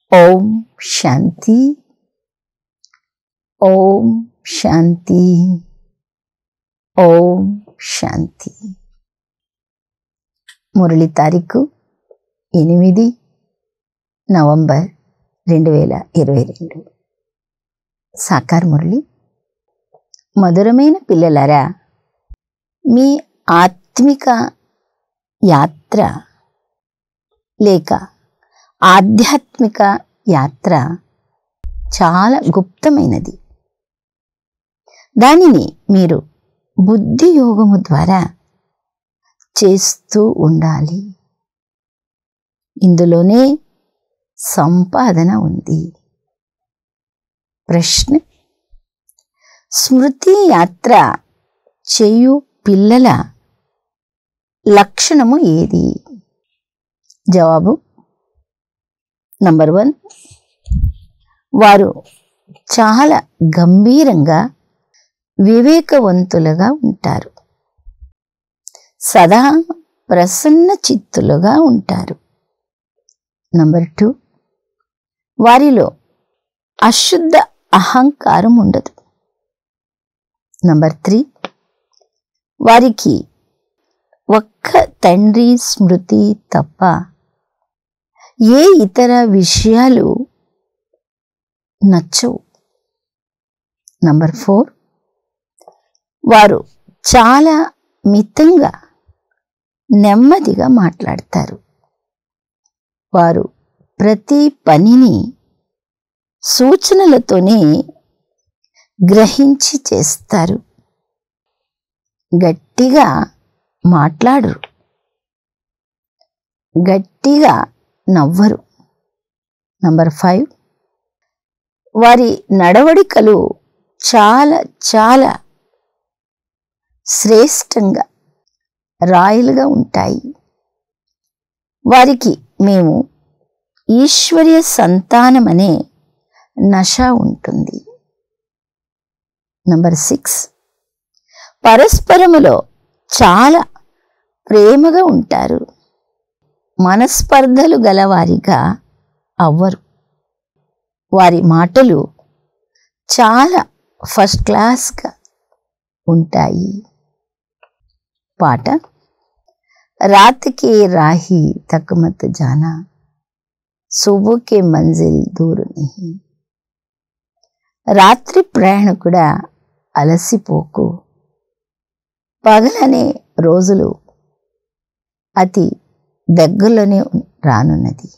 ఓం శాంతి. ఓం శాంతి. ఓం శాంతి. మురళి తారీఖు 8 నవంబర్ 2022. సాకార మురళి. మధురమైన పిల్లలారా, మీ ఆత్మిక యాత్ర లేక ఆధ్యాత్మిక యాత్ర చాలా గుప్తమైనది. దానిని మీరు బుద్ధి యోగము ద్వారా చేస్తూ ఉండాలి. ఇందులోనే సంపాదన ఉంది. ప్రశ్న: స్మృతి యాత్ర చేయు పిల్లల లక్షణము ఏది? జవాబు: నంబర్ 1, వారు చాలా గంభీరంగా వివేకవంతులుగా ఉంటారు. సదా ప్రసన్న చిత్తులుగా ఉంటారు. నంబర్ 2, వారిలో అశుద్ధ అహంకారం ఉండదు. నంబర్ 3, వారికి ఒక్క తండ్రి స్మృతి తప్ప ఏ ఇతర విషయాలు నచ్చవు. నంబర్ 4, వారు చాలా మితంగా నెమ్మదిగా మాట్లాడతారు. వారు ప్రతి పనిని సూచనలతోనే గ్రహించి చేస్తారు. గట్టిగా మాట్లాడరు, గట్టిగా నవ్వరు. నంబర్ 5, వారి నడవడికలు చాలా చాలా శ్రేష్టంగా రాయలుగా ఉంటాయి. వారికి మేము ఈశ్వర్య సంతానమనే నశ ఉంటుంది. నంబర్ 6, పరస్పరములో చాలా ప్రేమగా ఉంటారు. మనస్పర్ధలు గలవారిగా అవ్వరు. వారి మాటలు చాలా ఫస్ట్ క్లాస్గా ఉంటాయి. పాట: రాత్కే రాహి తక్ మత్ జానా, సుబుకే మంజిల్ దూర్ నహీ. రాత్రి ప్రయాణికుడా అలసిపోకు, పగలనే రోజులు అతి దగ్గరలోనే రానున్నది.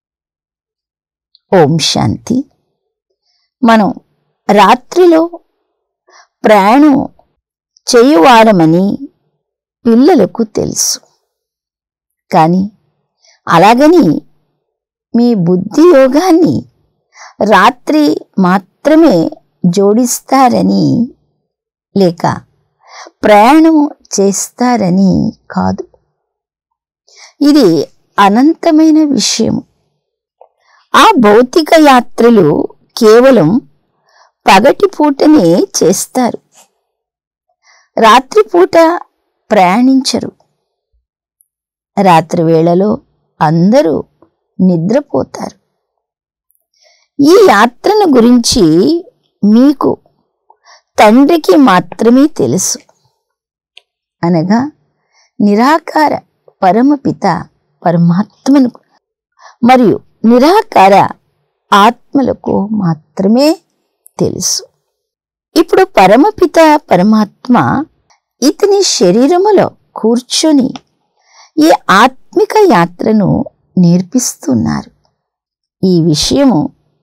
ఓం శాంతి. మనం రాత్రిలో ప్రయాణం చేయువారమని పిల్లలకు తెలుసు. కానీ అలాగని మీ బుద్ధి యోగాన్ని రాత్రి మాత్రమే జోడిస్తారని లేక ప్రయాణం చేస్తారని కాదు. ఇది అనంతమైన విషయం. ఆ భౌతిక యాత్రలు కేవలం పగటిపూటనే చేస్తారు. రాత్రిపూట ప్రయాణించరు. రాత్రి వేళలో అందరూ నిద్రపోతారు. ఈ యాత్రను గురించి మీకు తండ్రికి మాత్రమే తెలుసు. అనగా నిరాకార పరమపిత పరమాత్మను మరియు నిరాకార ఆత్మలకు మాత్రమే తెలుసు. ఇప్పుడు పరమపిత పరమాత్మ ఇతని శరీరములో కూర్చొని ఈ ఆత్మిక యాత్రను నేర్పిస్తున్నారు. ఈ విషయము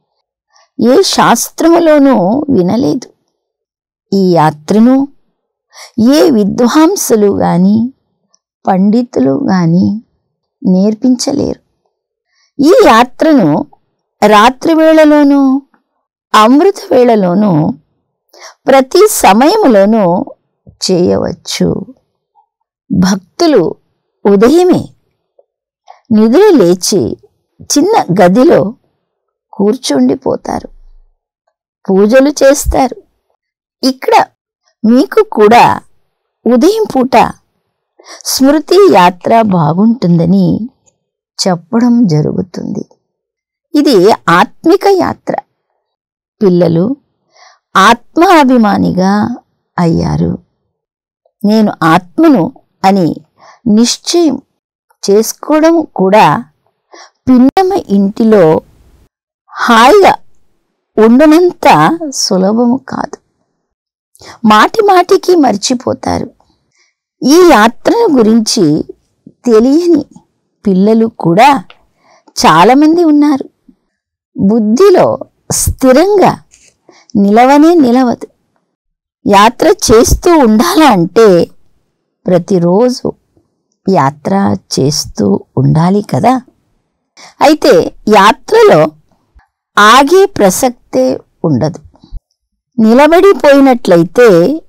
ఏ శాస్త్రములోనూ వినలేదు. ఈ యాత్రను ఏ విద్వాంసులు గాని పండితులు గాని నేర్పించలేరు. ఈ యాత్రను రాత్రి వేళలోనూ అమృత వేళలోనూ ప్రతి సమయములోనూ చేయవచ్చు. భక్తులు ఉదయమే నిద్ర లేచి చిన్న గదిలో కూర్చుండిపోతారు, పూజలు చేస్తారు. ఇక్కడ మీకు కూడా ఉదయం పూట స్మృతి యాత్ర బాగుంటుందని చెప్పడం జరుగుతుంది. ఇది ఆత్మిక యాత్ర. పిల్లలు ఆత్మాభిమానిగా అయ్యారు. నేను ఆత్మను అని నిశ్చయం చేసుకోవడం కూడా పిన్నమ్మ ఇంటిలో హాయిగా ఉండనంత సులభము కాదు. మాటి మాటికి మర్చిపోతారు. ఈ యాత్రను గురించి తెలియని పిల్లలు కూడా చాలామంది ఉన్నారు. బుద్ధిలో స్థిరంగా నిలవదు. యాత్ర చేస్తూ ఉండాలంటే ప్రతిరోజు యాత్ర చేస్తూ ఉండాలి కదా. అయితే యాత్రలో ఆగే ప్రసక్తే ఉండదు. నిలబడిపోయినట్లయితే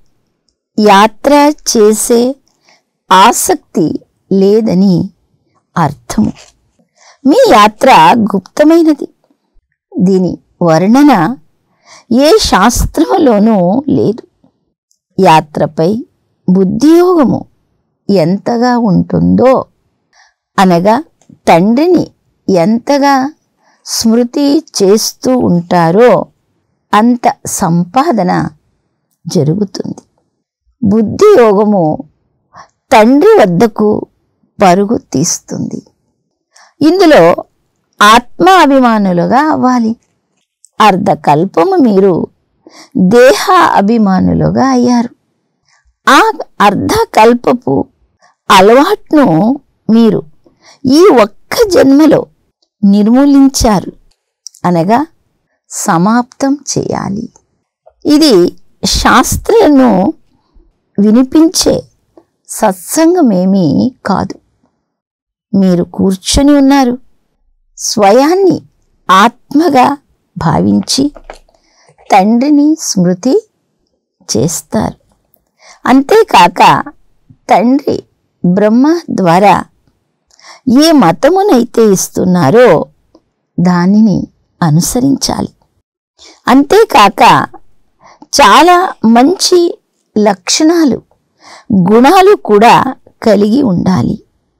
యాత్ర చేసే ఆసక్తి లేదని అర్థము. మీ యాత్ర గుప్తమైనది. దీని వర్ణన ఏ శాస్త్రములోనూ లేదు. యాత్రపై బుద్ధియోగము ఎంతగా ఉంటుందో, అనగా తండ్రిని ఎంతగా స్మృతి చేస్తూ ఉంటారో అంత సంపాదన జరుగుతుంది. బుద్ధియోగము తండ్రి వద్దకు పరుగు తీస్తుంది. ఇందులో ఆత్మాభిమానులుగా అవ్వాలి. అర్ధకల్పము మీరు దేహ అభిమానులుగా అయ్యారు. ఆ అర్ధకల్పపు అలవాటును మీరు ఈ ఒక్క జన్మలో నిర్మూలించారు, అనగా సమాప్తం చేయాలి. ఇది శాస్త్రాలను వినిపించే సత్సంగమేమీ కాదు. మీరు కూర్చొని ఉన్నారు. స్వయాన్ని ఆత్మగా భావించి తండ్రిని స్మృతి చేస్తారు. అంతేకాక తండ్రి బ్రహ్మ ద్వారా ఏ మతమునైతే ఇస్తున్నారో దానిని అనుసరించాలి. అంతేకాక చాలా మంచి లక్షణాలు, గుణాలు కూడా కలిగి ఉండాలి.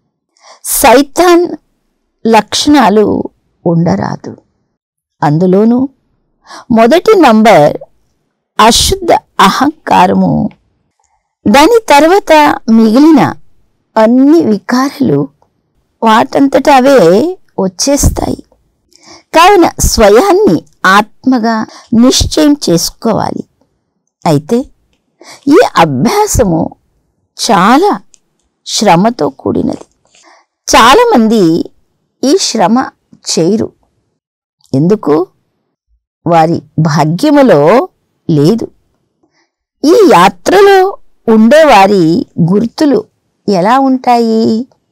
సైతాన్ లక్షణాలు ఉండరాదు. అందులోనూ మొదటి నంబర్ అశుద్ధ అహంకారము. దాని తర్వాత మిగిలిన అన్ని వికారాలు వాటంతట అవే వచ్చేస్తాయి. కావున స్వయాన్ని ఆత్మగా నిశ్చయం చేసుకోవాలి. అయితే ఈ అభ్యాసము చాలా శ్రమతో కూడినది. చాలామంది ఈ శ్రమ చేయరు. ఎందుకు? వారి భాగ్యములో లేదు. ఈ యాత్రలో ఉండేవారి గుర్తులు ఎలా ఉంటాయి?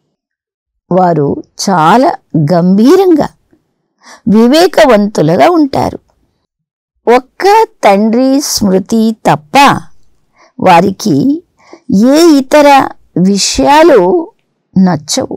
వారు చాలా గంభీరంగా వివేకవంతులుగా ఉంటారు. ఒక్క తండ్రి స్మృతి తప్ప వారికి ఏ ఇతర విషయాలు నచ్చవు.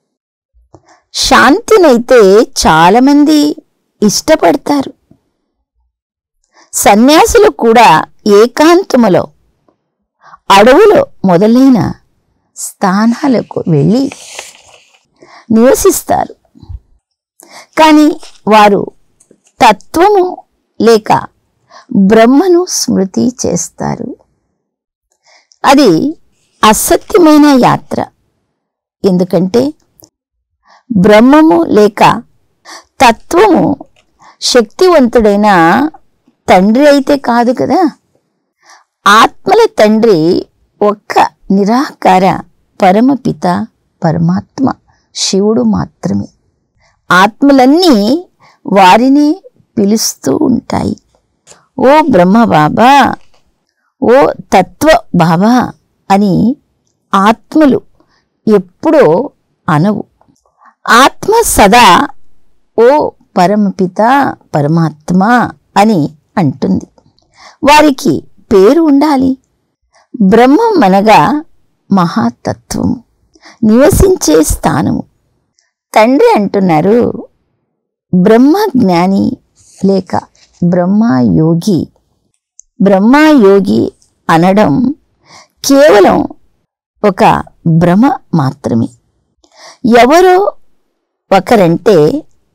శాంతినైతే చాలామంది ఇష్టపడతారు. సన్యాసులు కూడా ఏకాంతములో, అడవులో మొదలైన స్థానాలకు వెళ్ళి నివసిస్తారు. కానీ వారు తత్వము లేక బ్రహ్మను స్మృతి చేస్తారు. అది అసత్యమైన యాత్ర. ఎందుకంటే బ్రహ్మము లేక తత్వము శక్తివంతుడైన తండ్రి అయితే కాదు కదా. ఆత్మల తండ్రి ఒక్క నిరాకార పరమపిత పరమాత్మ శివుడు మాత్రమే. ఆత్మలన్నీ వారిని పిలుస్తూ ఉంటాయి. ఓ బ్రహ్మ బాబా, ఓ తత్వ బాబా అని ఆత్మలు ఎప్పుడో అనవు. ఆత్మ సదా ఓ పరమపిత పరమాత్మ అని అంటుంది. వారికి పేరు ఉండాలి. బ్రహ్మం అనగా మహాతత్వము, నివసించే స్థానము. తండ్రి అంటున్నారు, బ్రహ్మజ్ఞాని లేక బ్రహ్మయోగి. బ్రహ్మయోగి అనడం కేవలం ఒక భ్రమ మాత్రమే. ఎవరో ఒకరంటే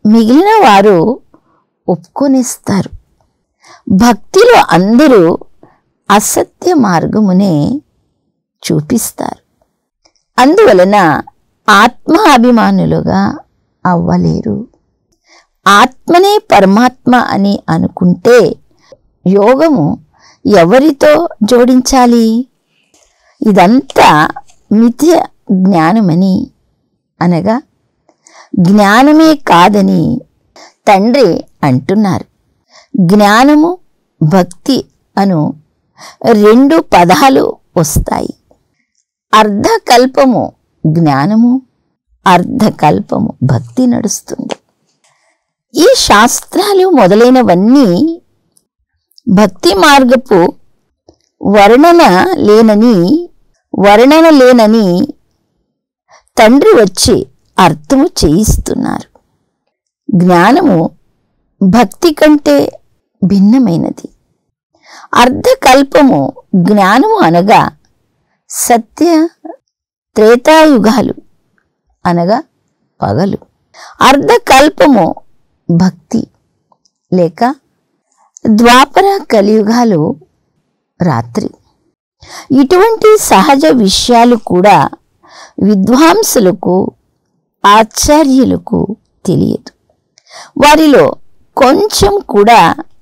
మిగిలిన వారు ఒప్పుకొనిస్తారు. భక్తిలో అందరూ అసత్య మార్గమునే చూపిస్తారు. అందువలన ఆత్మాభిమానులుగా అవ్వలేరు. ఆత్మనే పరమాత్మ అని అనుకుంటే యోగము ఎవరితో జోడించాలి? ఇదంతా మిథ్య జ్ఞానమని, అనగా జ్ఞానమే కాదని తండ్రి అంటున్నారు. జ్ఞానము, భక్తి అను 2 పదాలు వస్తాయి. అర్ధకల్పము జ్ఞానము, అర్ధకల్పము భక్తి నడుస్తుంది. ఈ శాస్త్రాలు మొదలైనవన్నీ భక్తి మార్గపు వర్ణన లేనని తండ్రి వచ్చి అర్థము చేయిస్తున్నారు. జ్ఞానము భక్తి కంటే భిన్నమైనది. అర్ధకల్పము జ్ఞానము అనగా సత్య త్రేతాయుగాలు, అనగా పగలు. అర్ధకల్పము భక్తి లేక ద్వాపర కలియుగాలు రాత్రి. ఇటువంటి సహజ విషయాలు కూడా విద్వాంసులకు, ఆచార్యులకు తెలియదు. వారిలో కొంచెం కూడా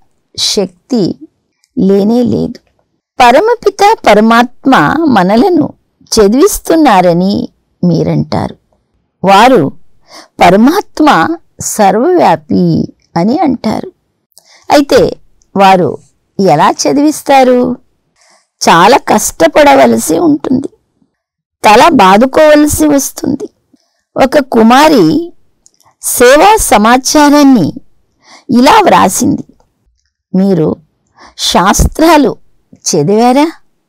శక్తి లేనే లేదు. పరమపిత పరమాత్మ మనలను చదివిస్తున్నారని మీరంటారు. వారు పరమాత్మ సర్వవ్యాపి అని అంటారు. అయితే వారు ఎలా చదివిస్తారు? చాలా కష్టపడవలసి ఉంటుంది. తల బాదుకోవలసి వస్తుంది. ఒక కుమారి సేవా సమాచారాన్ని ఇలా వ్రాసింది: మీరు శాస్త్రాలు చదివారా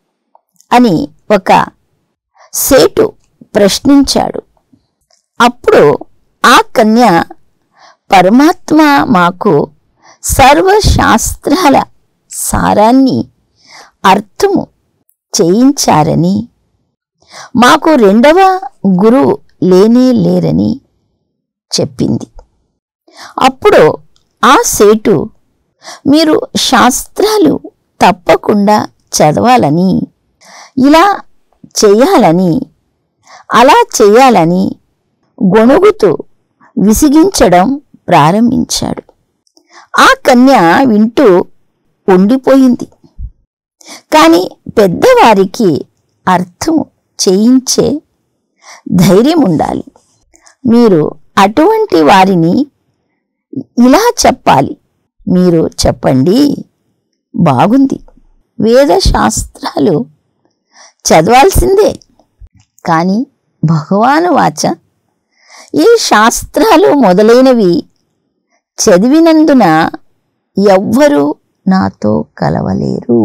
అని ఒక సేటు ప్రశ్నించాడు. అప్పుడు ఆ కన్య, పరమాత్మ మాకు సర్వశాస్త్రాల సారాన్ని అర్థము చేయించారని, మాకు 2వ గురువు లేనే లేరని చెప్పింది. అప్పుడు ఆ సేటు, మీరు శాస్త్రాలు తప్పకుండా చదవాలని, ఇలా చేయాలని, అలా చేయాలని గొణుగుతూ విసిగించడం ప్రారంభించాడు. ఆ కన్య వింటూ ఉండిపోయింది. కానీ పెద్దవారికి అర్థం చేయించే ధైర్యం ఉండాలి. మీరు అటువంటి వారిని ఇలా చెప్పాలి: మీరు చెప్పండి, బాగుంది, వేదశాస్త్రాలు చదవాల్సిందే, కానీ భగవాను వాచ ఈ శాస్త్రాలు మొదలైనవి చదివినందున ఎవ్వరూ నాతో కలవలేరు,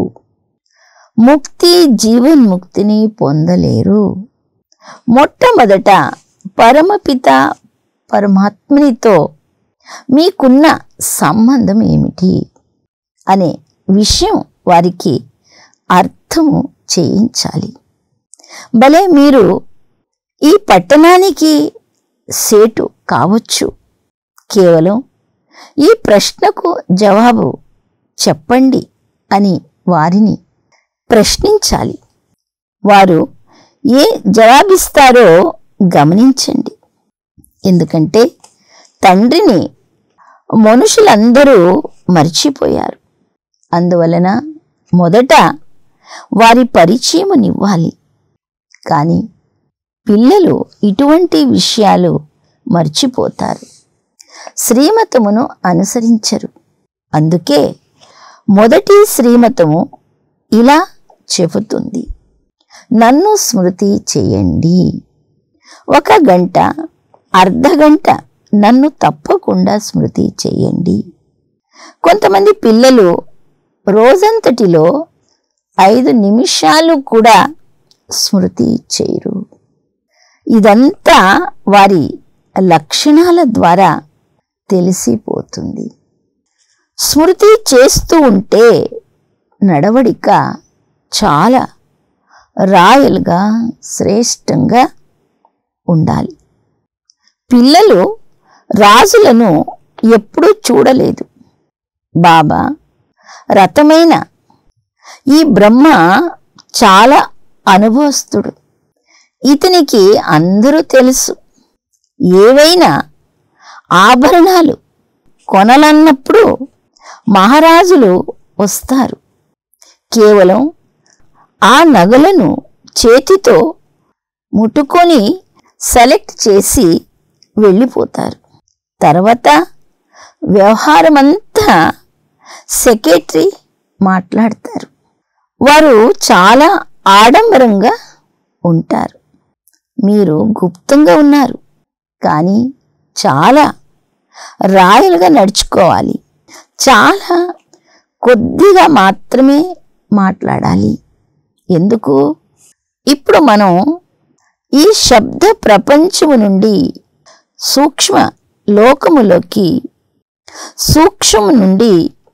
ముక్తి జీవన్ముక్తిని పొందలేరు. మొట్టమొదట పరమపిత పరమాత్మనితో మీకున్న సంబంధం ఏమిటి అనే విషయం వారికి అర్థము చేయించాలి. భలే మీరు ఈ పట్టణానికి సేటు కావచ్చు, కేవలం ఈ ప్రశ్నకు జవాబు చెప్పండి అని వారిని ప్రశ్నించాలి. వారు ఏ జవాబిస్తారో గమనించండి. ఎందుకంటే తండ్రిని మనుషులందరూ మర్చిపోయారు. అందువలన మొదట వారి పరిచయమునివ్వాలి. కానీ పిల్లలు ఇటువంటి విషయాలు మర్చిపోతారు, శ్రీమతమును అనుసరించరు. అందుకే మొదటి శ్రీమతము ఇలా చెబుతుంది: నన్ను స్మృతి చేయండి. 1 గంట, అర్ధగంట నన్ను తప్పకుండా స్మృతి చేయండి. కొంతమంది పిల్లలు రోజంతటిలో 5 నిమిషాలు కూడా స్మృతి చేయరు. ఇదంతా వారి లక్షణాల ద్వారా తెలిసిపోతుంది. స్మృతి చేస్తూ ఉంటే నడవడిక చాలా రాయల్గా, శ్రేష్టంగా ఉండాలి. పిల్లలు రాజులను ఎప్పుడూ చూడలేదు. బాబా రతమైన ఈ బ్రహ్మ చాలా అనుభవస్తుడు. ఇతనికి అందరూ తెలుసు. ఏవైనా ఆభరణాలు కొనాలన్నప్పుడు మహారాజులు వస్తారు. కేవలం ఆ నగలను చేతితో ముట్టుకొని సెలెక్ట్ చేసి వెళ్ళిపోతారు. తర్వాత వ్యవహారమంతా సెక్రటరీ మాట్లాడతారు. వారు చాలా ఆడంబరంగా ఉంటారు. మీరు గుప్తంగా ఉన్నారు, కానీ చాలా రాయల్గా నడుచుకోవాలి. చాలా కొద్దిగా మాత్రమే మాట్లాడాలి. ఎందుకు? ఇప్పుడు మనం ఈ శబ్ద ప్రపంచము నుండి సూక్ష్మ లోకములోకి, సూక్ష్మము నుండి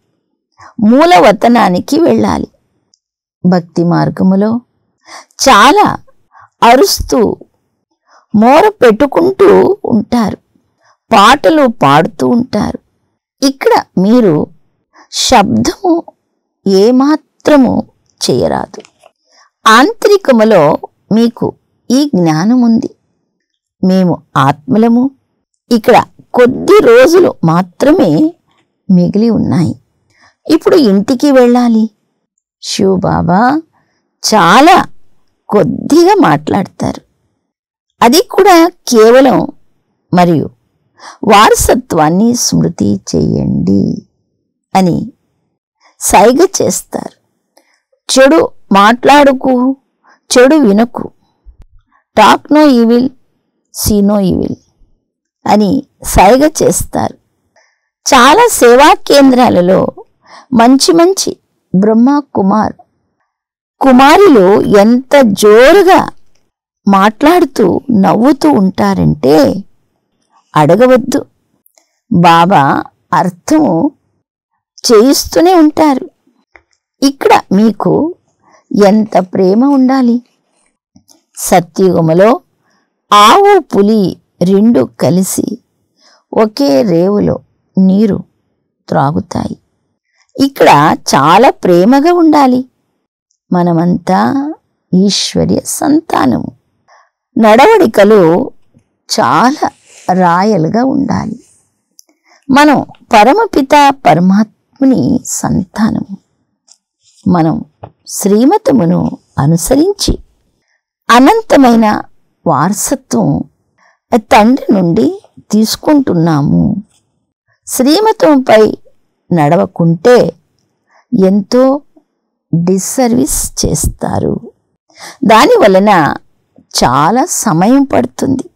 మూలవతనానికి వెళ్ళాలి. భక్తి మార్గములో చాలా అరుస్తూ మోర పెట్టుకుంటూ ఉంటారు, పాటలు పాడుతూ ఉంటారు. ఇక్కడ మీరు శబ్దము ఏమాత్రము చేయరాదు. ఆంతరికములో మీకు ఈ జ్ఞానం ఉంది. మేము ఆత్మలము. ఇక్కడ కొద్ది రోజులు మాత్రమే మిగిలి ఉన్నాయి. ఇప్పుడు ఇంటికి వెళ్ళాలి. శివబాబా చాలా కొద్దిగా మాట్లాడతారు. అది కూడా కేవలం మరియు వారసత్వాన్ని స్మృతి చేయండి అని సైగ చేస్తారు. చెడు మాట్లాడుకు, చెడు వినకు, talk no evil, see no evil అని సైగ చేస్తారు. చాలా సేవా కేంద్రాలలో మంచి మంచి బ్రహ్మ కుమారులు ఎంత జోరుగా మాట్లాడుతూ నవ్వుతూ ఉంటారంటే అడగవద్దు. బాబా అర్థము చేయిస్తూనే ఉంటారు. ఇక్కడ మీకు ఎంత ప్రేమ ఉండాలి. సత్యుగములో ఆవు పులి రెండు కలిసి ఒకే రేవులో నీరు త్రాగుతాయి. ఇక్కడ చాలా ప్రేమగా ఉండాలి. మనమంతా ఈశ్వర్య సంతానము. నడవడికలు చాలా రాయల్గా ఉండాలి. మనం పరమపిత పరమాత్ముని సంతానము. మనం శ్రీమతమును అనుసరించి అనంతమైన వారసత్వం తండ్రి నుండి తీసుకుంటున్నాము. శ్రీమతంపై నడవకుంటే ఎంతో డిస్సర్వీస్ చేస్తారు. దానివలన చాలా సమయం పడుతుంది.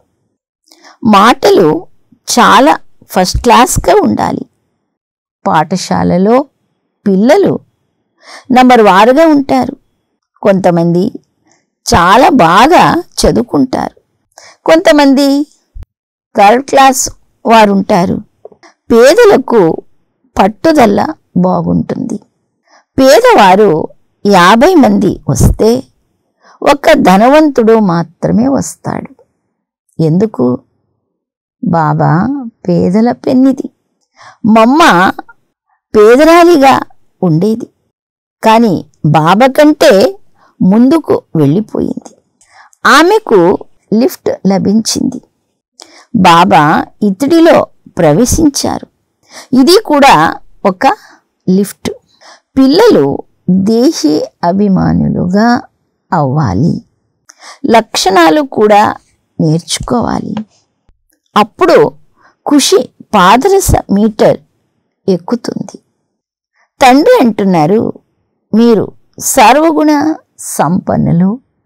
మాటలు చాలా ఫస్ట్ క్లాస్గా ఉండాలి. పాఠశాలలో పిల్లలు నంబర్ వారుగా ఉంటారు. కొంతమంది చాలా బాగా చదువుకుంటారు, కొంతమంది థర్డ్ క్లాస్ వారు ఉంటారు. పేదలకు పట్టుదల బాగుంటుంది. పేదవారు 50 మంది వస్తే ఒక ధనవంతుడు మాత్రమే వస్తాడు. ఎందుకు? బాబా పేదల పెన్నిది. మమ్మ పేదరాలిగా ఉండేది, కానీ బాబా కంటే ముందుకు వెళ్ళిపోయింది. ఆమెకు లిఫ్ట్ లభించింది. బాబా ఇతడిలో ప్రవేశించారు. ఇది కూడా ఒక లిఫ్ట్. పిల్లలు దేశీ అభిమానులుగా అవ్వాలి. లక్షణాలు కూడా నేర్చుకోవాలి. అప్పుడు ఖుషి పాదరస మీటర్ ఎక్కుతుంది. తండ్రి అంటున్నారు, మీరు సర్వగుణ సంపన్నులు,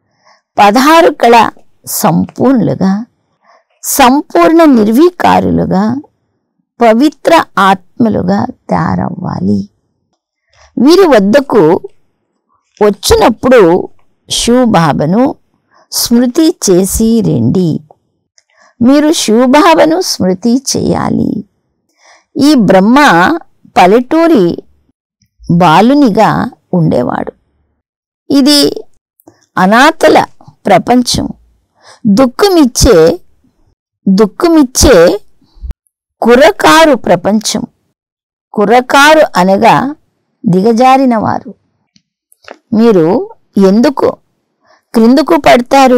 16 కళ సంపూర్ణులుగా, సంపూర్ణ నిర్వికారులుగా, పవిత్ర ఆత్మలుగా తయారవ్వాలి. వీరి వద్దకు వచ్చినప్పుడు శివబాబాను స్మృతి చేసి రండి. మీరు శివబాబాను స్మృతి చేయాలి. ఈ బ్రహ్మ పల్లెటూరి బాలునిగా ఉండేవాడు. ఇది అనాథల ప్రపంచం. దుఃఖమిచ్చే కుర్రకారు ప్రపంచం. కుర్రకారు అనగా దిగజారిన వారు. మీరు ఎందుకు క్రిందుకు పడతారు?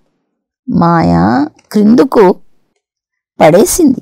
మాయా క్రిందుకు పడేసింది.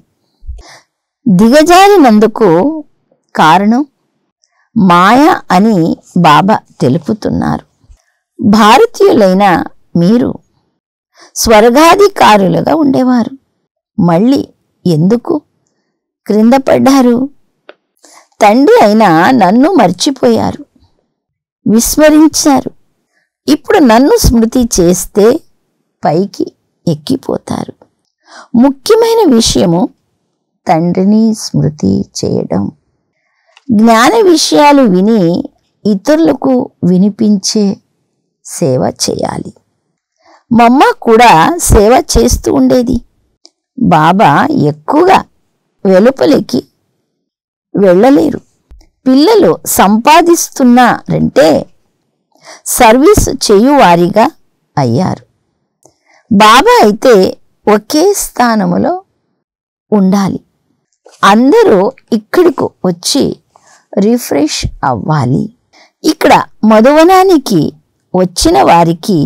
దిగజారినందుకు కారణం మాయ అని బాబా తెలుపుతున్నారు. భారతీయులైన మీరు స్వర్గాధికారులుగా ఉండేవారు. మళ్ళీ ఎందుకు క్రింద పడ్డారు? తండ్రి అయినా నన్ను మర్చిపోయారు, విస్మరించారు. ఇప్పుడు నన్ను స్మృతి చేస్తే పైకి ఎక్కిపోతారు. ముఖ్యమైన విషయము తండ్రిని స్మృతి చేయడం. జ్ఞాన విషయాలు విని ఇతరులకు వినిపించే సేవ చేయాలి. మమ్మ కూడా సేవ చేస్తూ ఉండేది. బాబా ఎక్కువగా వెలుపలికి వెళ్ళలేరు. పిల్లలు సంపాదిస్తున్నారంటే సర్వీసు చేయువారిగా అయ్యారు. బాబా అయితే ఒకే స్థానములో ఉండాలి. అందరూ ఇక్కడికి వచ్చి రిఫ్రెష్ అవ్వాలి. ఇక్కడ మధువనానికి వచ్చిన వారికి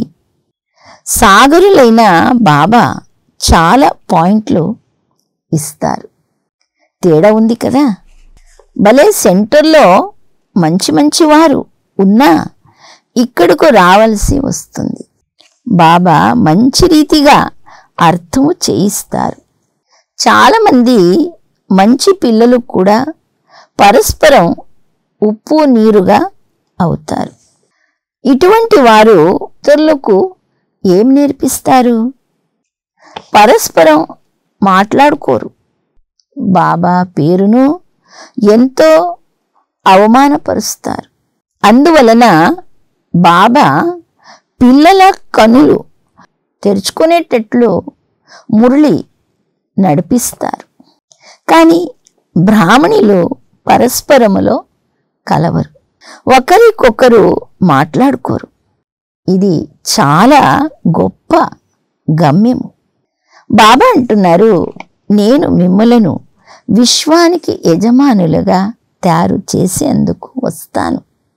సాగరులైన బాబా చాలా పాయింట్లు ఇస్తారు. తేడా ఉంది కదా. భలే సెంటర్లో మంచి మంచి వారు ఉన్నా ఇక్కడకు రావాల్సి వస్తుంది. బాబా మంచి రీతిగా అర్థము చేయిస్తారు. చాలామంది మంచి పిల్లలు కూడా పరస్పరం ఉప్పు నీరుగా అవుతారు. ఇటువంటి వారు ఇతరులకు ఏం నేర్పిస్తారు? పరస్పరం మాట్లాడుకోరు. బాబా పేరును ఎంతో అవమానపరుస్తారు. అందువలన బాబా పిల్లల కనులు తెరుచుకునేటట్లు మురళి నడిపిస్తారు. కానీ బ్రాహ్మణులు పరస్పరములో కలవరు, ఒకరికొకరు మాట్లాడుకోరు. ఇది చాలా గొప్ప గమ్యము. బాబా అంటున్నారు, నేను మిమ్మలను విశ్వానికి యజమానులుగా తయారు చేసేందుకు వస్తాను.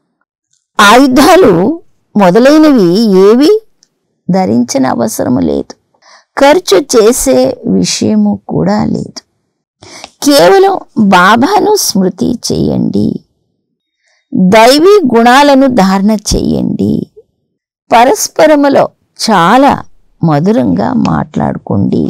ఆయుధాలు మొదలైనవి ఏవి ధరించిన అవసరము లేదు. ఖర్చు చేసే విషయము కూడా లేదు. కేవలం బాబాను స్మృతి చేయండి. దైవీ గుణాలను ధారణ చేయండి. పరస్పరములో చాలా మధురంగా మాట్లాడుకోండి.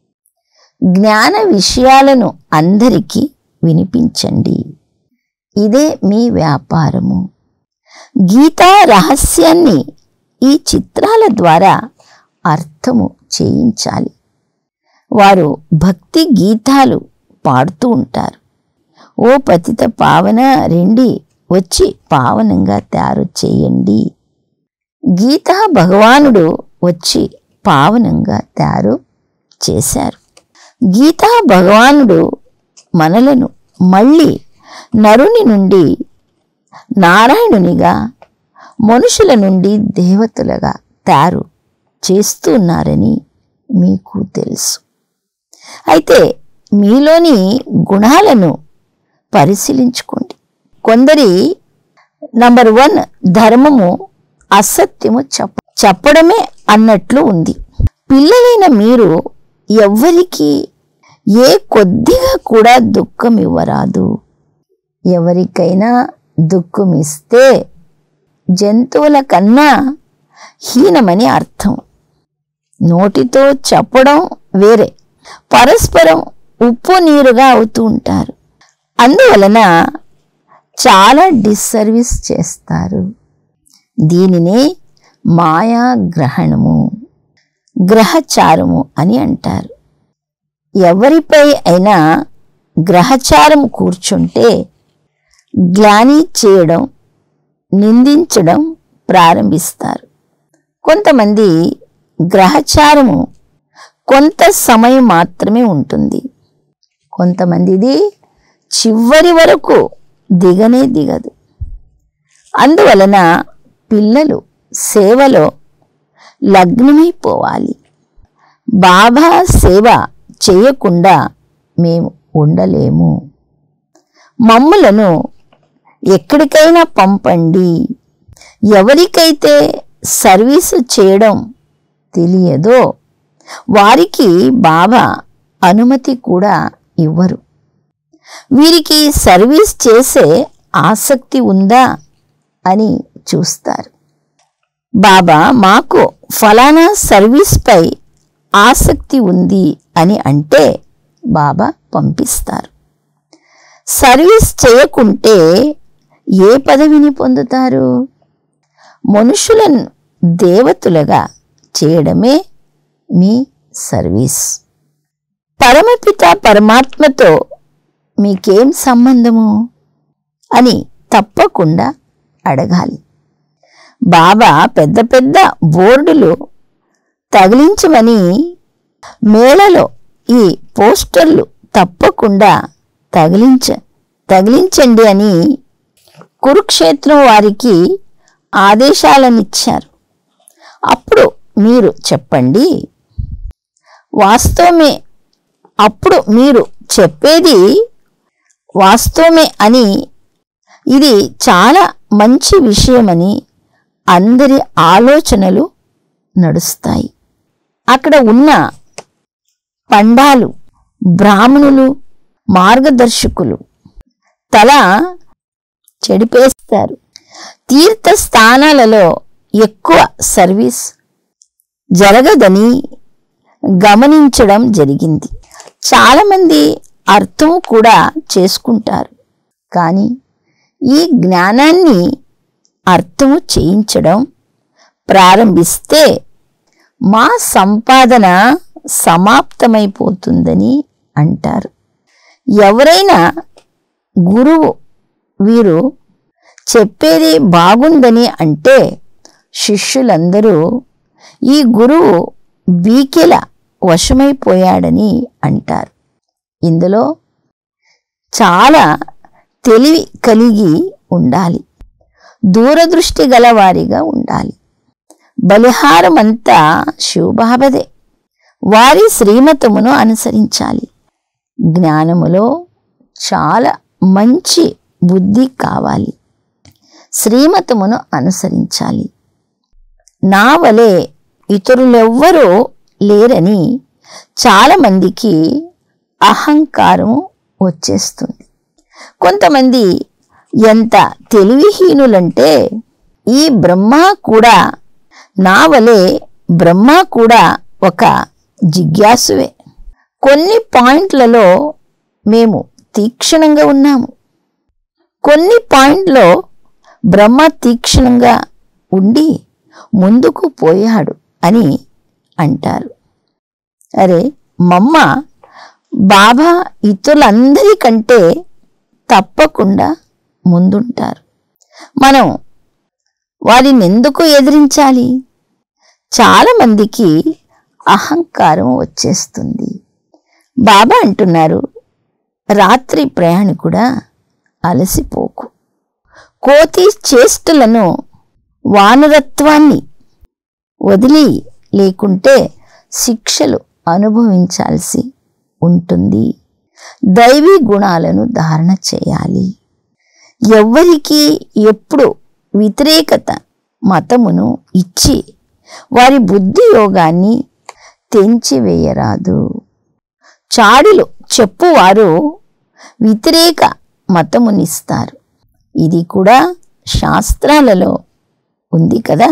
జ్ఞాన విషయాలను అందరికీ వినిపించండి. ఇదే మీ వ్యాపారము. గీతా రహస్యాన్ని ఈ చిత్రాల ద్వారా అర్థము చేయించాలి. వారు భక్తి గీతాలు పాడుతూ ఉంటారు. ఓ పతిత పావన రండి, వచ్చి పావనంగా తయారు చేయండి. గీతా భగవానుడు వచ్చి పావనంగా తయారు చేశారు. గీతా భగవానుడు మనలను మళ్ళీ నరుని నుండి నారాయణునిగా, మనుషుల నుండి దేవతలుగా తయారు చేస్తున్నారని మీకు తెలుసు. అయితే మీలోని గుణాలను పరిశీలించుకోండి. కొందరి నంబర్ 1 ధర్మము అసత్యము చెప్పడమే అన్నట్లు ఉంది. పిల్లలైన మీరు ఎవ్వరికి ఏ కొద్దిగా కూడా దుఃఖం ఇవ్వరాదు. ఎవరికైనా దుఃఖం ఇస్తే జంతువుల కన్నా హీనమని అర్థం. నోటితో చెప్పడం వేరే, పరస్పరం ఉప్పు నీరుగా అవుతూ ఉంటారు. అందువలన చాలా డిస్సర్వీస్ చేస్తారు. దీనినే మాయా గ్రహణము, గ్రహచారము అని అంటారు. ఎవరిపై అయినా గ్రహచారం కూర్చుంటే గ్లాని చేయడం, నిందించడం ప్రారంభిస్తారు. కొంతమంది గ్రహచారము కొంత సమయం మాత్రమే ఉంటుంది. కొంతమందిది చివరి వరకు దిగనే దిగదు. అందువలన పిల్లలు సేవలో లగ్నమైపోవాలి. బాబా సేవ చేయకుండా మేము ఉండలేము. మమ్ములను ఎక్కడికైనా పంపండి. ఎవరికైతే సర్వీసు చేయడం తెలియదో వారికి బాబా అనుమతి కూడా ఇవ్వరు. వీరికి సర్వీస్ చేసే ఆసక్తి ఉందా అని చూస్తారు. బాబా మాకు ఫలానా సర్వీస్పై ఆసక్తి ఉంది అని అంటే బాబా పంపిస్తారు. సర్వీస్ చేయకుంటే ఏ పదవిని పొందుతారు? మనుషులను దేవతలుగా చేయడమే మీ సర్వీస్. పరమపిత పరమాత్మతో మీకేం సంబంధము అని తప్పకుండా అడగాలి. బాబా పెద్ద పెద్ద బోర్డులు తగిలించమని మేళలో ఈ పోస్టర్లు తప్పకుండా తగిలించండి అని కురుక్షేత్రం వారికి ఆదేశాలనిచ్చారు. అప్పుడు మీరు చెప్పండి, వాస్తవమే, అప్పుడు మీరు చెప్పేది వాస్తవమే అని, ఇది చాలా మంచి విషయమని అందరి ఆలోచనలు నడుస్తాయి. అక్కడ ఉన్న పండాలు, బ్రాహ్మణులు, మార్గదర్శకులు తల చెడిపేస్తారు. తీర్థ స్థానాలలో ఎక్కువ సర్వీస్ జరగదని గమనించడం జరిగింది. చాలామంది అర్థం కూడా చేసుకుంటారు, కానీ ఈ జ్ఞానాన్ని అర్థము చేయించడం ప్రారంభిస్తే మా సంపాదన సమాప్తమైపోతుందని అంటారు. ఎవరైనా గురువు వీరు చెప్పేది బాగుందని అంటే శిష్యులందరూ ఈ గురువు బీకెల వశమైపోయాడని అంటారు. ఇందులో చాలా తెలివి కలిగి ఉండాలి, దూరదృష్టి గలవారిగా ఉండాలి. బలిహారమంతా శివబాబాదే. వారి శ్రీమతమును అనుసరించాలి. జ్ఞానములో చాలా మంచి బుద్ధి కావాలి. శ్రీమతమును అనుసరించాలి. నా వలె ఇతరులెవ్వరూ లేరని చాలామందికి అహంకారం వచ్చేస్తుంది. కొంతమంది ఎంత తెలివిహీనులంటే ఈ బ్రహ్మ కూడా, నా వలె బ్రహ్మ కూడా ఒక జిజ్ఞాసువే. కొన్ని పాయింట్లలో మేము తీక్షణంగా ఉన్నాము, కొన్ని పాయింట్లో బ్రహ్మ తీక్షణంగా ఉండి ముందుకు పోయాడు అని అంటారు. అరే మమ్మ, బాబా ఇతరులందరికంటే తప్పకుండా ముందుంటారు. మనం వారిని ఎందుకు ఎదిరించాలి? చాలామందికి అహంకారం వచ్చేస్తుంది. బాబా అంటున్నారు, రాత్రి ప్రయాణికుడా అలసిపోకు. కోతి చేష్టలను, వానరత్వాన్ని వదిలి, లేకుంటే శిక్షలు అనుభవించాల్సి ఉంటుంది. దైవీ గుణాలను ధారణ చేయాలి. ఎవ్వరికి ఎప్పుడు వ్యతిరేకత మతమును ఇచ్చి వారి బుద్ధి యోగాన్ని తెంచివేయరాదు. చాడులు చెప్పువారు వ్యతిరేక మతమునిస్తారు. ఇది కూడా శాస్త్రాలలో ఉంది కదా.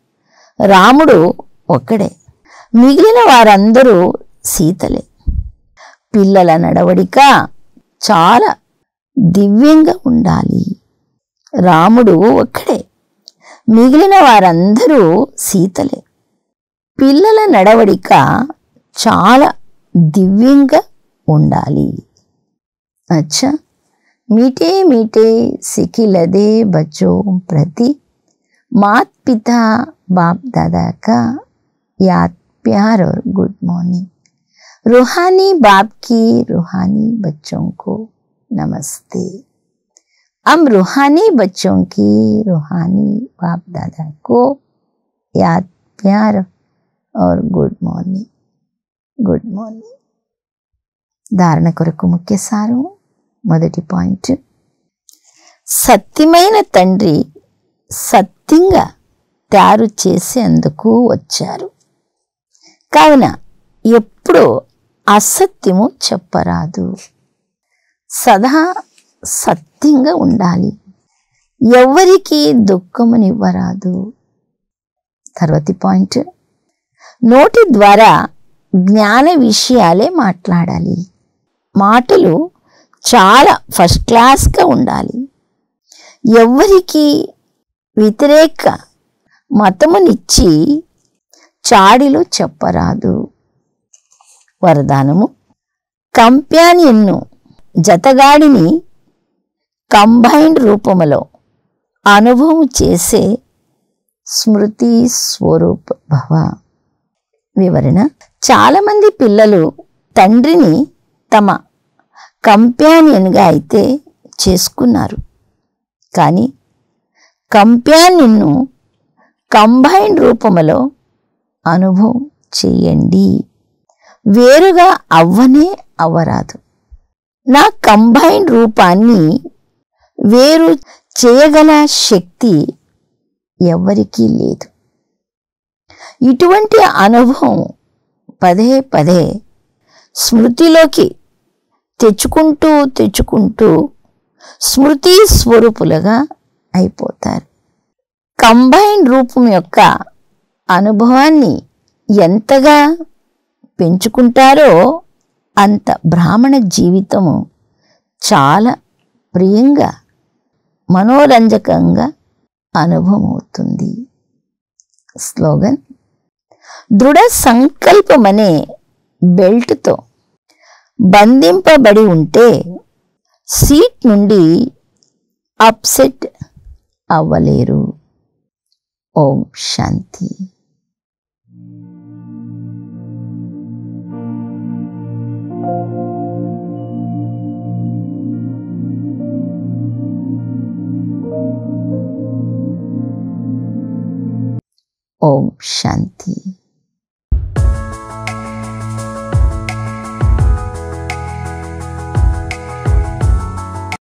రాముడు ఒక్కడే, మిగిలిన వారందరూ సీతలే. పిల్లల నడవడిక చాలా దివ్యంగా ఉండాలి. రాముడు ఒక్కడే, మిగిలిన వారందరూ సీతలే. పిల్లల నడవడిక చాలా దివ్యంగా ఉండాలి. అచ్చా, मीठे मीठे सिखिलदे बच्चों प्रति मात पिता बाप दादा का याद, प्यार और गुड मॉर्निंग। रूहानी बाप की रूहानी बच्चों को नमस्ते। हम रूहानी बच्चों की रूहानी बाप दादा को याद, प्यार और गुड मॉर्निंग, गुड मॉर्निंग। ధారణ కొరకు ముఖ్య సారం. మొదటి పాయింట్, సత్యమైన తండ్రి సత్యంగా తయారు చేసేందుకు వచ్చారు. కావున ఎప్పుడూ అసత్యము చెప్పరాదు. సదా సత్యంగా ఉండాలి. ఎవరికి దుఃఖమునివ్వరాదు. తర్వాతి పాయింట్, నోటి ద్వారా జ్ఞాన విషయాలే మాట్లాడాలి. మాటలు చాలా ఫస్ట్ క్లాస్గా ఉండాలి. ఎవరికి వ్యతిరేక మతమునిచ్చి చాడిలు చెప్పరాదు. వరదానము, కంపానియన్ను జతగాడిని కంబైన్డ్ రూపములో అనుభవం చేసే స్మృతి స్వరూప భవ. వివరణ, చాలామంది పిల్లలు తండ్రిని తమ కంపానియన్గా అయితే చేసుకున్నారు. కానీ కంపానియన్ను కంబైన్డ్ రూపములో అనుభవం చేయండి. వేరుగా అవ్వనే అవ్వరాదు. నా కంబైన్డ్ రూపాన్ని వేరు చేయగల శక్తి ఎవరికీ లేదు. ఇటువంటి అనుభవం పదే పదే స్మృతిలోకి తెచ్చుకుంటూ స్మృతి స్వరూపులుగా అయిపోతారు. కంబైన్డ్ రూపం యొక్క అనుభవాన్ని ఎంతగా పెంచుకుంటారో అంత బ్రాహ్మణ జీవితము చాలా ప్రియంగా మనోరంజకంగా అనుభవం అవుతుంది. స్లోగన్, దృఢ సంకల్పమనే బెల్ట్తో బంధింపబడి ఉంటే సీట్ నుండి అప్సెట్ అవ్వలేరు. ఓం శాంతి. ఓం శాంతి.